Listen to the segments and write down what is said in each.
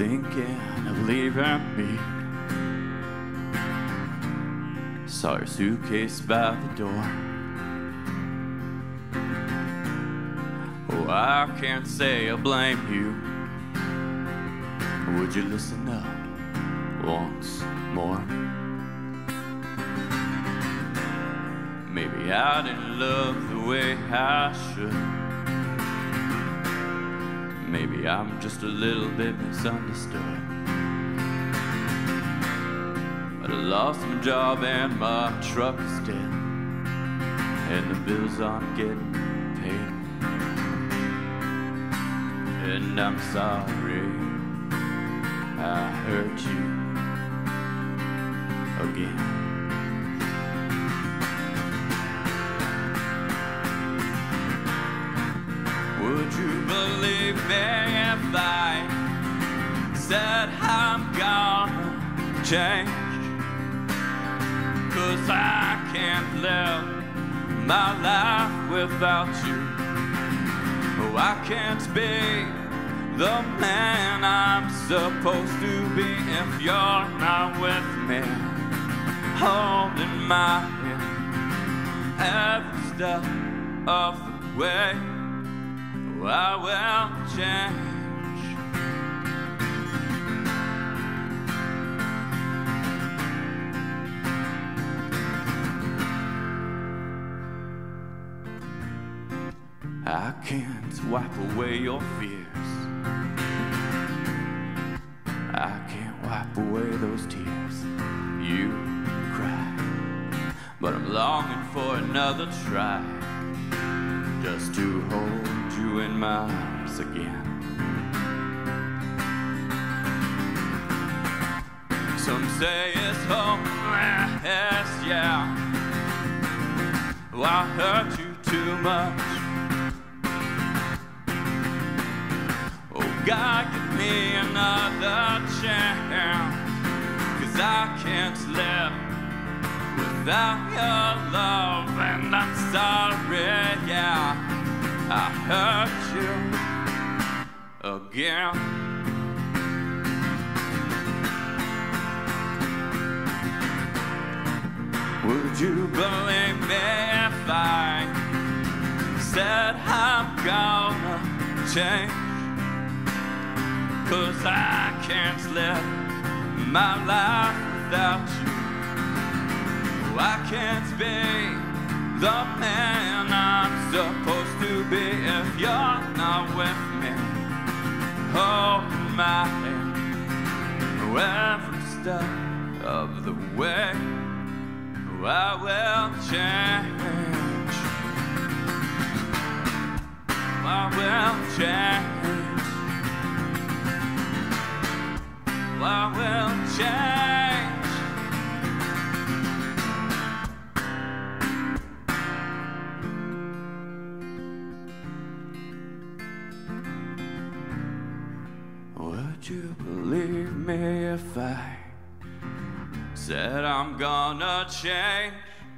thinking of leaving me. Saw your suitcase by the door. Oh, I can't say I blame you. Would you listen up once more? Maybe I didn't love the way I should. Maybe I'm just a little bit misunderstood. But I lost my job and my truck is dead, and the bills aren't getting paid. And I'm sorry I hurt you again. Would you believe me if I said I'm gonna change? 'Cause I can't live my life without you. Oh, I can't be the man I'm supposed to be if you're not with me, holding my hand every step of the way. Oh, I will change. I can't wipe away your fears. I can't wipe away those tears you cry. But I'm longing for another try, just to hold you in my arms again. Some say it's hopeless, yeah. Well, I hurt you too much. Oh, God, give me another chance, 'cause I can't live without your love. And I'm sorry, yeah, I hurt you again. Would you believe me if I said I'm gonna change? 'Cause I can't live my life without you. Oh, I can't be the man I'm supposed to be if you're not with me, holding my hand every step of the way. Oh, I will change. I will change. I will change. Would you believe me if I said I'm gonna change?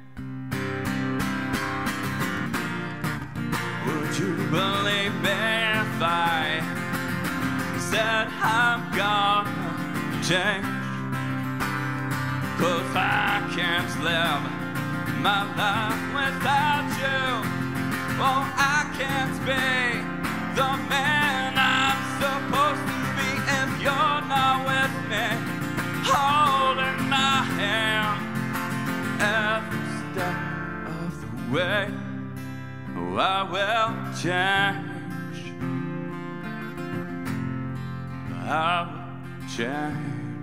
Would you believe me if I said I'm gonna change? 'Cause I can't live my life without you. Oh, I can't be the man I'm supposed to be if you're not with me, holding my hand every step of the way. Oh, I will change. I will change.